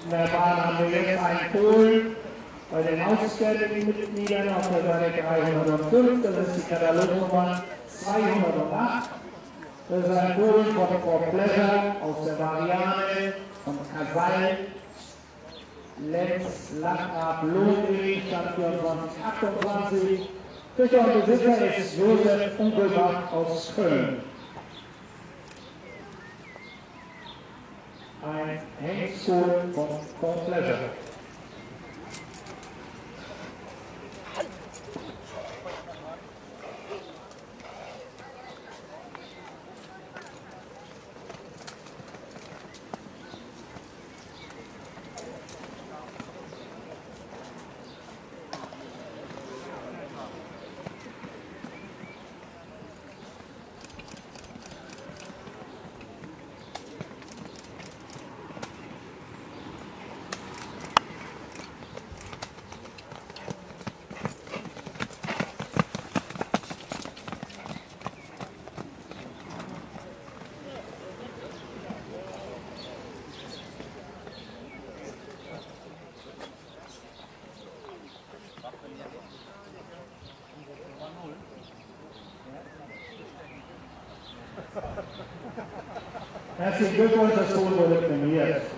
In der Bahn haben wir jetzt einen Polen bei den ausgestellten Mitgliedern auf der Seite 305, das ist die Katalognummer 208. Das ist ein Polen von For Pleasure aus der Variante von Kasal, Lenz, Lachab, Lohndreh, Stand 2428. Fischer und Besitzer ist Josef Unkelbach aus Köln. Ein Hengstpool von For Pleasure. Herzlichen Glückwunsch, das Ton wurde prämiert.